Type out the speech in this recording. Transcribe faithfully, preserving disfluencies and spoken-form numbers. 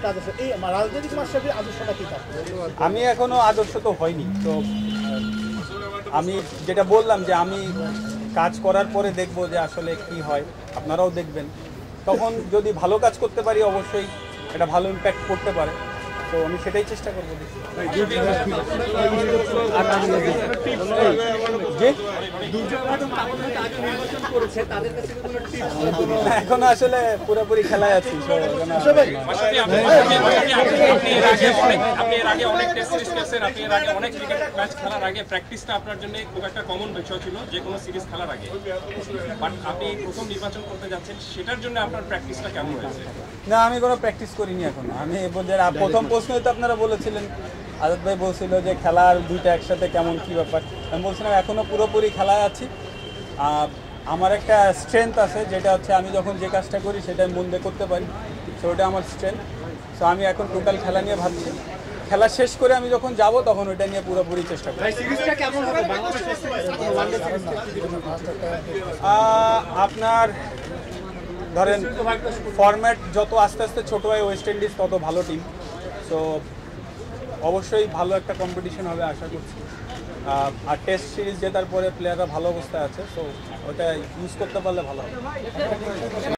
আমি এখনো আদর্শ তো হয়নি, তো আমি যেটা বললাম যে আমি কাজ করার পরে দেখব যে আসলে কি হয়, আপনারাও দেখবেন। তখন যদি ভালো কাজ করতে পারি অবশ্যই এটা ভালো ইম্প্যাক্ট করতে পারে, তো আমি সেটাই চেষ্টা করবো। এখন আসলে পুরোপুরি খেলায় আছি। খেলার আগে প্র্যাকটিসটা আপনার জন্য খুব একটা কমন বিষয় ছিল যে কোনো সিরিজ খেলার আগে, বাট আপনি প্রথম নির্বাচন করতে যাচ্ছেন, সেটার জন্য আপনার প্র্যাকটিসটা কেমন হয়েছে? না, আমি কোনো প্র্যাকটিস করিনি এখনো। আমি প্রথম প্রশ্নই তো আপনারা বলেছিলেন, আজাদ ভাই বলছিল যে খেলার দুইটা একসাথে কেমন কী ব্যাপার। আমি বলছিলাম এখনও পুরোপুরি খেলায় আছি। আমার একটা স্ট্রেংথ আছে, যেটা হচ্ছে আমি যখন যে কাজটা করি সেটা আমি মন দিয়ে করতে পারি, সো ওটা আমার স্ট্রেংথ। সো আমি এখন টোটাল খেলা নিয়ে ভাবছি, খেলা শেষ করে আমি যখন যাব তখন ওইটা নিয়ে পুরোপুরি চেষ্টা করি। আপনার ধরেন ফরম্যাট যত আস্তে আস্তে ছোটো হয় ওয়েস্ট ইন্ডিজ তত ভালো টিম, সো অবশ্যই ভালো একটা কম্পিটিশন হবে আশা করছি। আর টেস্ট সিরিজ জেতার পরে প্লেয়াররা ভালো অবস্থায় আছে, সো ওটা ইউজ করতে পারলে ভালো হবে।